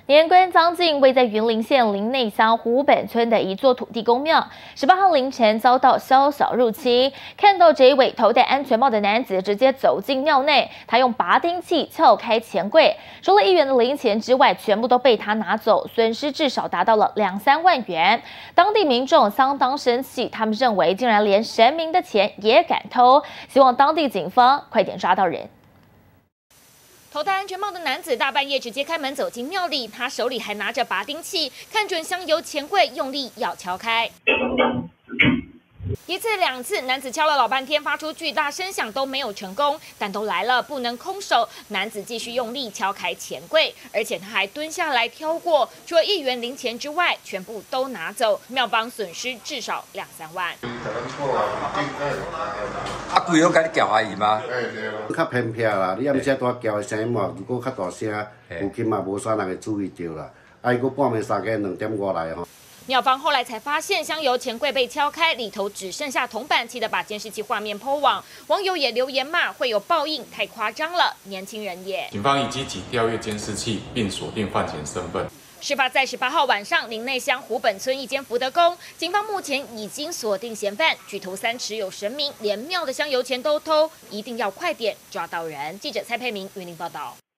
年关将近，位在云林县林内乡湖本村的一座土地公庙，18号凌晨遭到宵小入侵。看到这一位头戴安全帽的男子直接走进庙内，他用拔钉器撬开钱柜，除了1元的零钱之外，全部都被他拿走，损失至少达到了2-3万元。当地民众相当生气，他们认为竟然连神明的钱也敢偷，希望当地警方快点抓到人。 头戴安全帽的男子大半夜直接开门走进庙里，他手里还拿着拔钉器，看准香油钱柜，用力要敲开。1次2次，男子敲了老半天，发出巨大声响都没有成功，但都来了，不能空手。男子继续用力敲开钱柜，而且他还蹲下来挑过，除了1元零钱之外，全部都拿走。庙方损失至少2-3万。 啊，规拢甲你叫阿姨吗？ 较偏僻啦，你暗时大叫的声嘛，如果较大声，附近嘛无啥人会注意到啦。啊，伊个半暝3更2.5来吼。 庙方后来才发现香油钱柜被敲开，里头只剩下铜板，气得把监视器画面PO网，网友也留言骂会有报应，太夸张了，年轻人也。 警方已积极调阅监视器，并锁定犯嫌身份。 事发在18号晚上，林内乡湖本村一间福德宫，警方目前已经锁定嫌犯，举头3持有神明，连庙的香油钱都偷，一定要快点抓到人。记者蔡佩明云林报道。